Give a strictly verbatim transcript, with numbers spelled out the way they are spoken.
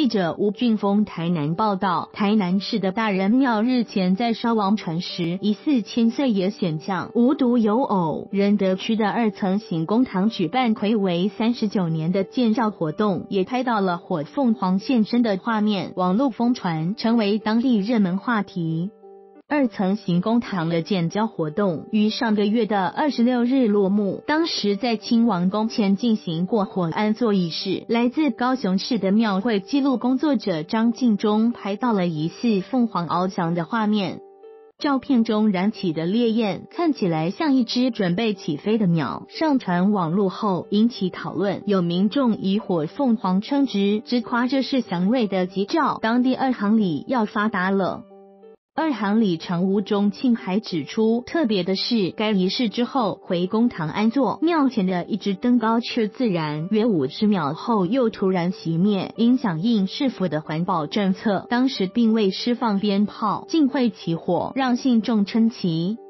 记者吴俊峰台南报道，台南市的大人庙日前在烧王船时，疑似千岁爷显像，无独有偶，仁德区的二层行宫堂举办睽违三十九年的建造活动，也拍到了火凤凰现身的画面，网络疯传，成为当地热门话题。二层行宫堂的建交活动于上个月的二十六日落幕，当时在亲王宫前进行过火安坐仪式。来自高雄市的庙会记录工作者张敬忠拍到了疑似凤凰翱翔的画面，照片中燃起的烈焰看起来像一只准备起飞的鸟，上传网络后引起讨论，有民众以火凤凰称之，直夸这是祥瑞的吉兆，当地二行里要发达了。二行里长吴中庆还指出，特别的是该仪式之后回公堂安坐，庙前的一支灯高却自燃，约五十秒后又突然熄灭，因响应市府的环保政策，当时并未释放鞭炮，竟会起火，让信众称奇。